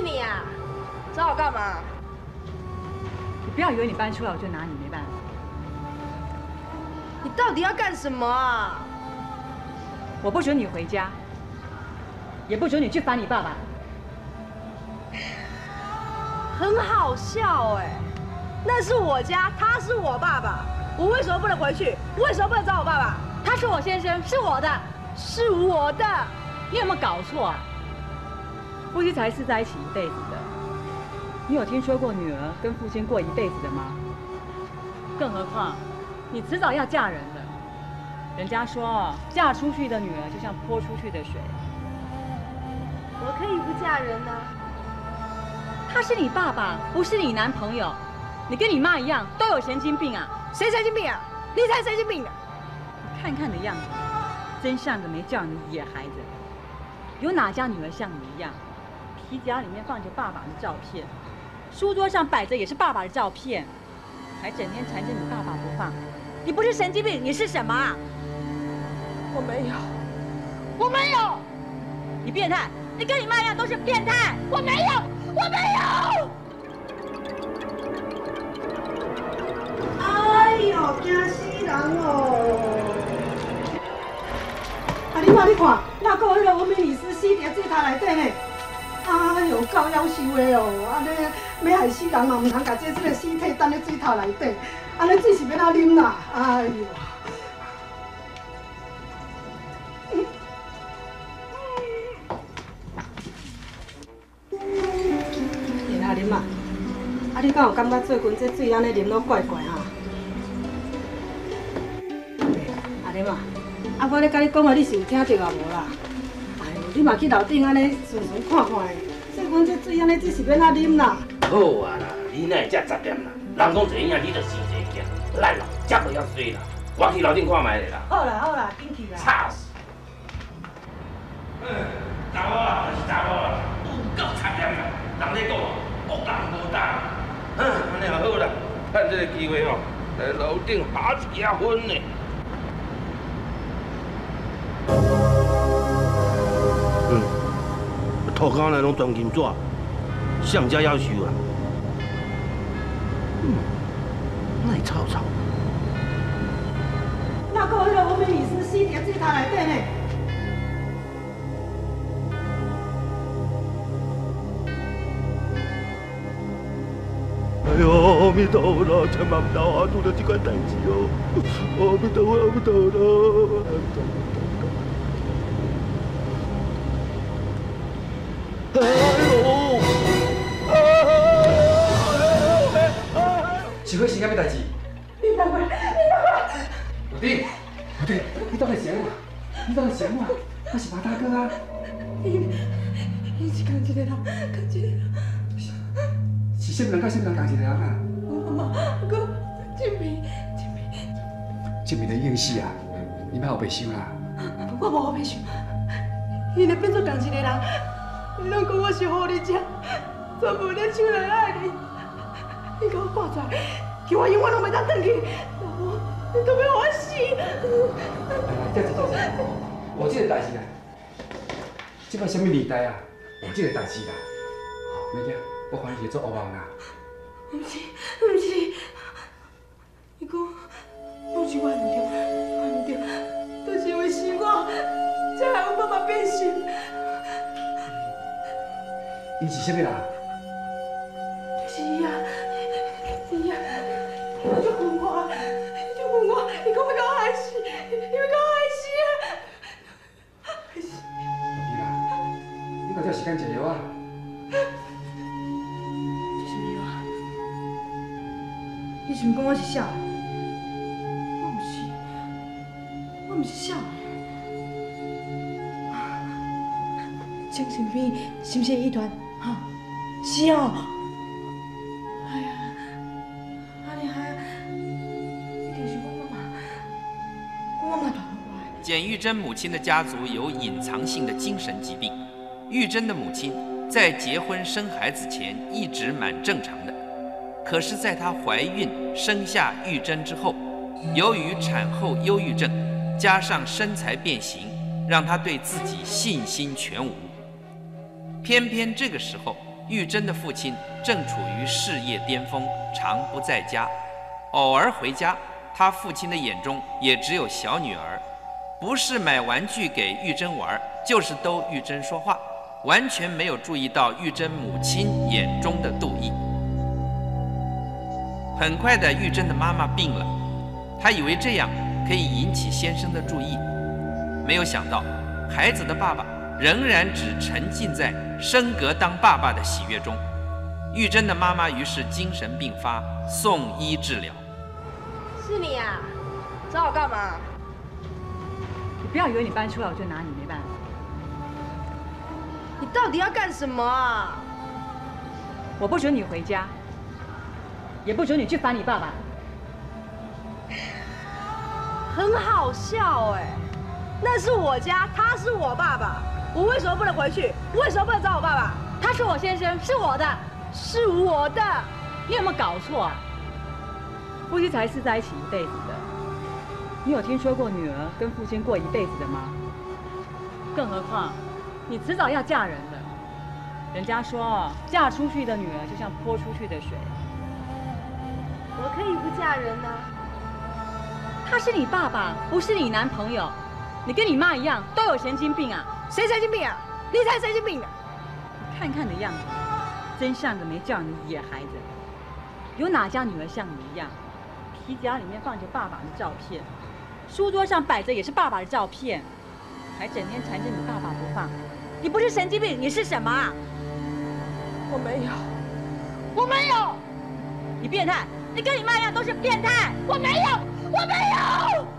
你啊？找我干嘛？ 你不要以为你搬出来我就拿你没办法。 你到底要干什么啊？ 我不准你回家，也不准你去烦你爸爸。 很好笑哎，那是我家，他是我爸爸，我为什么不能回去？为什么不能找我爸爸？ 他是我先生，是我的， 是我的。 你有没有搞错啊？夫妻才是在一起一辈子的。你有听说过女儿跟父亲过一辈子的吗？更何况，你迟早要嫁人的。人家说，嫁出去的女儿就像泼出去的水。 我可以不嫁人呢。 他是你爸爸，不是你男朋友。你跟你妈一样，都有神经病啊！ 谁神经病啊？你才神经病呢！ 你看看你的样子，真像个没教养的野孩子。有哪家女儿像你一样，皮夹里面放着爸爸的照片，书桌上摆着也是爸爸的照片，还整天缠着你爸爸不放？你不是神经病，你是什么啊？ 我没有，我没有。 你变态！你跟你妈一样都是变态！ 我没有，我没有。哎呦，惊死人哦！啊，你看，那个迄个欧美尼斯死伫水塔内底呢。哎呦，够夭寿的哦！安尼要害死人嘛，唔通把这个尸体等咧水塔内底，安尼水是要哪啉啦？哎呦！会哪啉啊？啊，你敢有感觉最近这水安尼啉都怪怪啊？阿啉啊！啊，我咧甲你讲啊，你是有听到啊无啦？哎呦，你嘛去楼顶安尼顺顺看看的，说阮这水安尼只是要哪啉啦？ 好啊啦，你哪会遮杂念啦？人讲一影，你就生一件，咱啦，遮不晓水啦。我去楼顶看卖咧啦。 好啦好啦，紧去啦。 吵死！查某啊，就是查某啦，有够杂念啦。人咧讲，恶人无胆。安尼也好啦，趁这个机会吼，来楼顶哈一下婚呢。涂骹内拢断金纸，上家要求啊。赖吵吵。 那个迄个欧美尼斯死伫水塔内底呢。 哎呦，阿弥陀佛啦，千万唔好啊，拄到这款代志哦。阿弥陀佛，阿弥陀佛啦。哎呦！ 是发生啥物代志？ 你等我，你等我。 老弟，老弟，你到底是安怎？你到底是安怎？我是马大哥啊。 伊是共一个人，共一个人。 是什么人甲什么人共一个人啊？ 我妈，哥，静平。 这边的应死啊！你莫后白想啦。 我无后白想，伊若变做共一个人。伊拢讲我是狐狸精，全部咧手来爱你。伊甲我挂出来，叫我永远拢袂当转去。你都要我死！ 来，我这个代志啊，这摆什么年代啊？有这个代志啦。袂惊，我反正是做恶梦啦。 不是，伊讲，拢是我唔对，都是因为是我，才害阮爸爸变心。 伊是啥物人？ 是伊啊！伊就恨我，伊讲要甲我害死，伊要甲我害死啊！害死！ 是啦，你到这时间食药啊？ 这什么药啊？你是毋讲我是小的？我毋是小的。精神病是毋是医团？哈，是哦。哎呀，安尼害，一定是我妈带我来。 简玉珍母亲的家族有隐藏性的精神疾病。玉珍的母亲在结婚生孩子前一直蛮正常的，可是在她怀孕生下玉珍之后，由于产后忧郁症加上身材变形，让她对自己信心全无。偏偏这个时候， 玉珍的父亲正处于事业巅峰，常不在家，偶尔回家，他父亲的眼中也只有小女儿，不是买玩具给玉珍玩，就是逗玉珍说话，完全没有注意到玉珍母亲眼中的妒意。很快的，玉珍的妈妈病了，她以为这样可以引起先生的注意，没有想到孩子的爸爸仍然只沉浸在升格当爸爸的喜悦中。玉珍的妈妈于是精神病发，送医治疗。 是你啊？找我干嘛？ 你不要以为你搬出来我就拿你没办法。 你到底要干什么啊？ 我不准你回家，也不准你去烦你爸爸。 很好笑哎，那是我家，他是我爸爸，我为什么不能回去？为什么不能找我爸爸？ 他是我先生，是我的， 是我的。 你有没有搞错啊？夫妻才是在一起一辈子的，你有听说过女儿跟父亲过一辈子的吗？更何况，你迟早要嫁人的。人家说，嫁出去的女儿就像泼出去的水。 我可以不嫁人呢。 他是你爸爸，不是你男朋友。你跟你妈一样，都有神经病啊！ 谁神经病啊？你才神经病呢！ 你看看你的样子，真像个没教养的野孩子。有哪家女儿像你一样，皮夹里面放着爸爸的照片，书桌上摆着也是爸爸的照片，还整天缠着你爸爸不放？你不是神经病，你是什么啊？ 我没有，我没有。 你变态！你跟你妈一样都是变态！ 我没有，我没有。